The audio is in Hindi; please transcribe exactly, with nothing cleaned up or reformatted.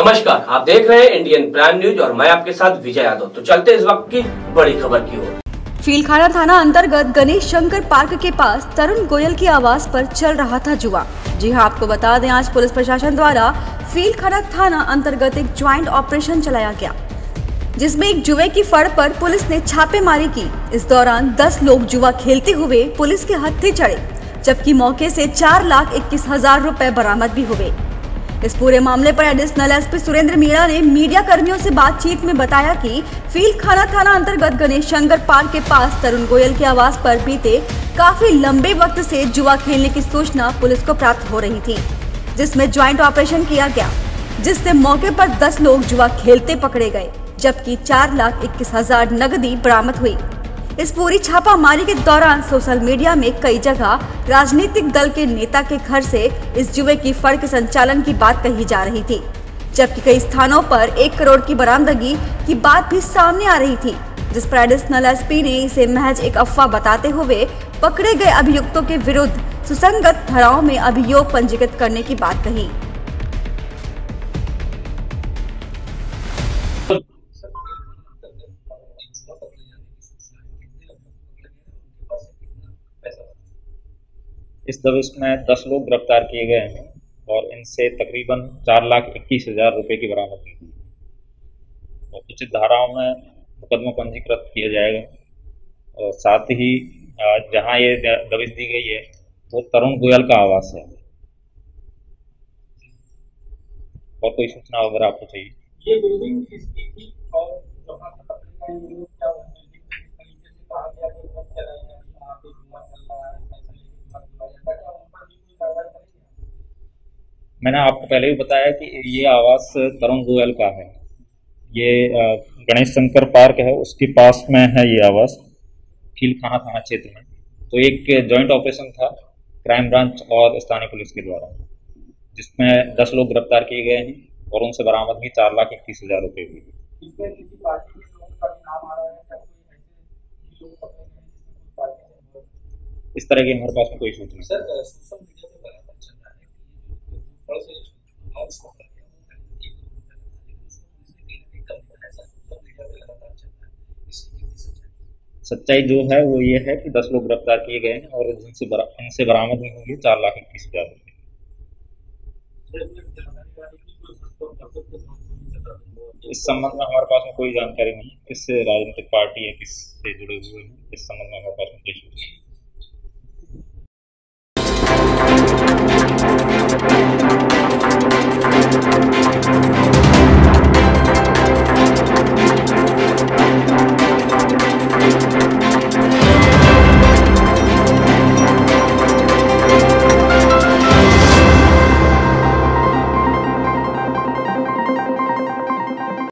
नमस्कार, आप देख रहे हैं इंडियन प्राइम न्यूज और मैं आपके साथ विजय यादव। तो चलते इस वक्त की बड़ी खबर की ओर। फीलखाना थाना अंतर्गत गणेश शंकर पार्क के पास तरुण गोयल की आवाज पर चल रहा था जुआ। जी हां, आपको बता दें, आज पुलिस प्रशासन द्वारा फीलखाना थाना अंतर्गत एक ज्वाइंट ऑपरेशन चलाया गया, जिसमें एक जुए की फड़ पर पुलिस ने छापेमारी की। इस दौरान दस लोग जुआ खेलते हुए पुलिस के हत्थे चढ़े, जबकि मौके से चार लाख इक्कीस हजार रुपए बरामद भी हुए। इस पूरे मामले पर एडिशनल एसपी सुरेंद्र मीणा ने मीडिया कर्मियों से बातचीत में बताया कि फीलखाना थाना अंतर्गत गणेश शंकर पार्क के पास तरुण गोयल की आवाज पर बीते काफी लंबे वक्त से जुआ खेलने की सूचना पुलिस को प्राप्त हो रही थी, जिसमें ज्वाइंट ऑपरेशन किया गया, जिससे मौके पर दस लोग जुआ खेलते पकड़े गए, जबकि चार लाख इक्कीस हजार नकदी बरामद हुई। इस पूरी छापामारी के दौरान सोशल मीडिया में कई जगह राजनीतिक दल के नेता के घर से इस जुए की फड़ के संचालन की बात कही जा रही थी, जबकि कई स्थानों पर एक करोड़ की बरामदगी की बात भी सामने आ रही थी, जिस पर एडिशनल एसपी ने इसे महज एक अफवाह बताते हुए पकड़े गए अभियुक्तों के विरुद्ध सुसंगत धाराओं में अभियोग पंजीकृत करने की बात कही। इस दबिश में दस लोग गिरफ्तार किए गए हैं और इनसे तकरीबन चार लाख इक्कीस हजार रुपये की बरामदगी हुई और उचित धाराओं में मुकदमा पंजीकृत किया जाएगा। और साथ ही जहां ये दबिश दी गई है वो तरुण गोयल का आवास है। और कोई सूचना वगैरह आपको चाहिए? ये बिल्डिंग इसकी थी और जहां मैंने आपको पहले भी बताया कि ये आवास तरुण गोयल का है। ये गणेश शंकर पार्क है, उसके पास में है ये आवास, फीलखाना थाना क्षेत्र में। तो एक जॉइंट ऑपरेशन था क्राइम ब्रांच और स्थानीय पुलिस के द्वारा, जिसमें दस लोग गिरफ्तार किए गए हैं और उनसे बरामदगी चार लाख इक्कीस हजार रुपये हुई। इस तरह की हमारे पास में कोई सूचना सच्चाई जो है वो ये है कि दस लोग गिरफ्तार किए गए हैं और जिनसे बरा, इनसे बरामदगी हुई है चार लाख इक्कीस हजार रुपये। इस संबंध में हमारे पास में कोई जानकारी नहीं, किस राजनीतिक पार्टी या किस से जुड़े हुए हैं, इस संबंध में हमारे पास में कोई सूचना नहीं।